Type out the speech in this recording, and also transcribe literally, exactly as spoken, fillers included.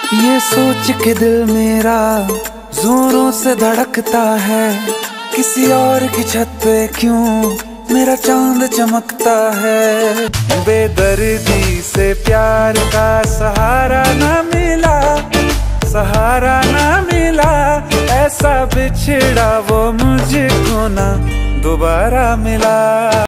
ये सोच के दिल मेरा जोरों से धड़कता है, किसी और की छत पे क्यों मेरा चांद चमकता है। बेदर्दी से प्यार का सहारा ना मिला, सहारा ना मिला, ऐसा बिछड़ा वो मुझको ना दोबारा मिला।